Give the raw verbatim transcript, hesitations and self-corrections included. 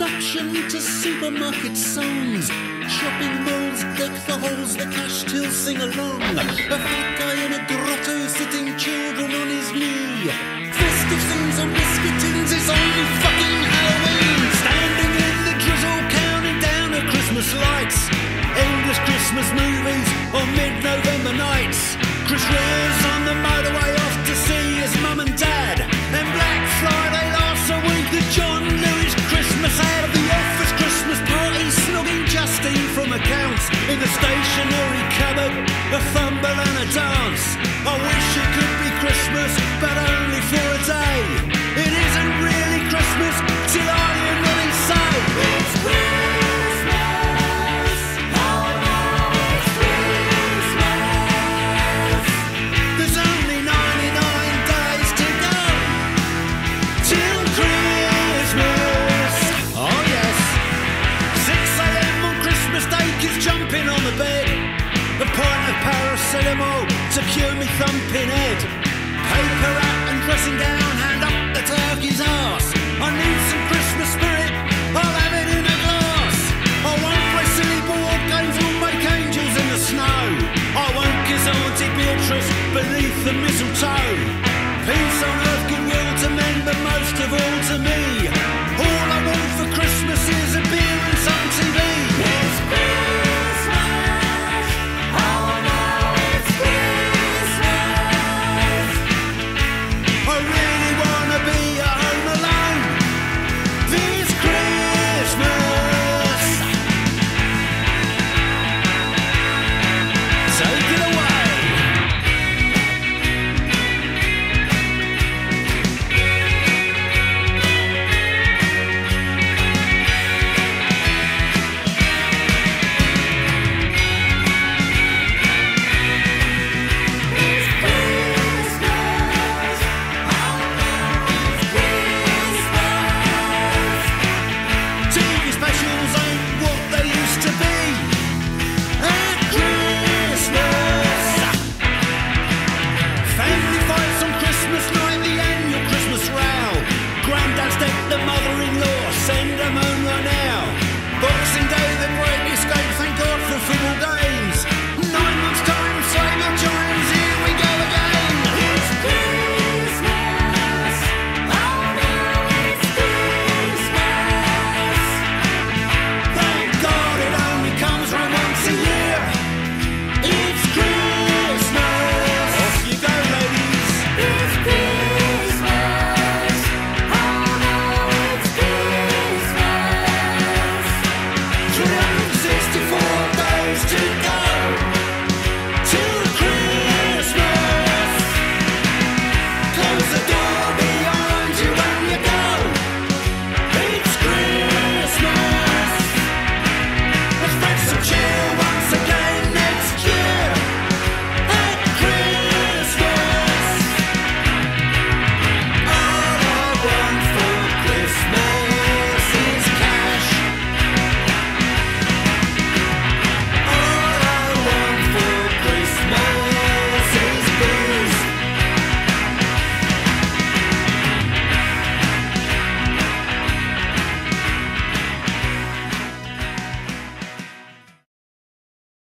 introduction to supermarket songs. Shopping malls deck the halls, the cash till sing along. A fat guy in a grotto sitting children on his knee. Festive scenes on biscuit tins, it's only fucking Halloween. Standing in the drizzle, counting down the Christmas lights. Endless Christmas movies on mid-November nights. Chris Rere's on the motorway off to see his mum and dad. And Black Friday lasts a week, the John Lewis Christmas ad. The office Christmas party, snogging Justine from accounts. In the stationery cupboard, a fumble and a dance. I wish it could be Christmas, but only for a day. It isn't really Christmas till I hear Nelly say it's Christmas. Oh no, it's Christmas. There's only ninety-nine days to go till Christmas. Oh yes, six a m on Christmas Day, kids jumping on the bed. A pint of paracetamol to cure me thumping head. Paper hat and dressing gown, hand up the turkey's arse. I need some Christmas spirit